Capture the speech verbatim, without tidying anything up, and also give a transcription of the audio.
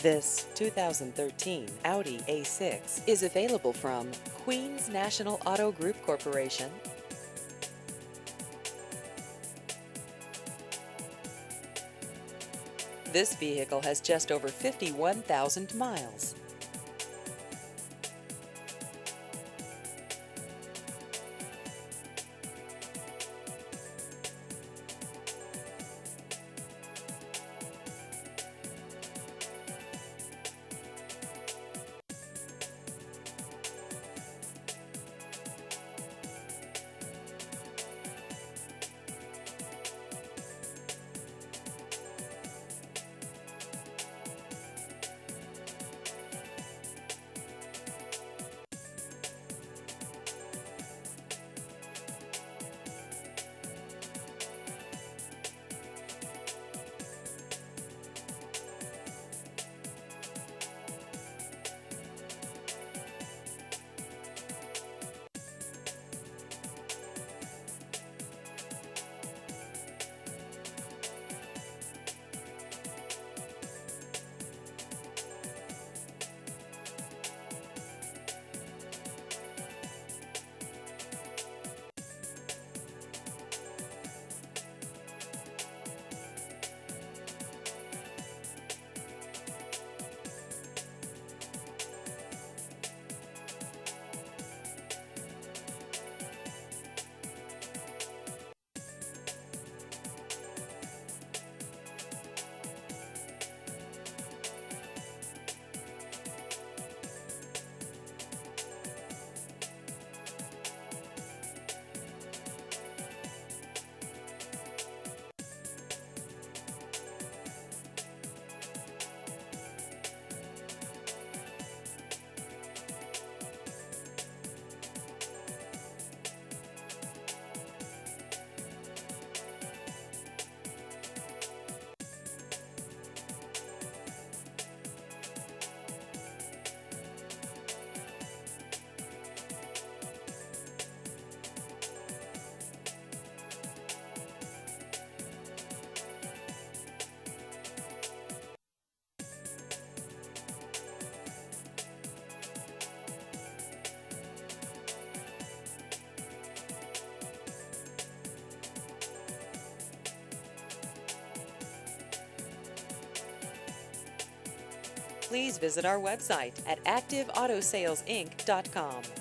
This two thousand thirteen Audi A six is available from Queens National Auto Group Corporation. This vehicle has just over fifty-one thousand miles. Please visit our website at active auto sales inc dot com.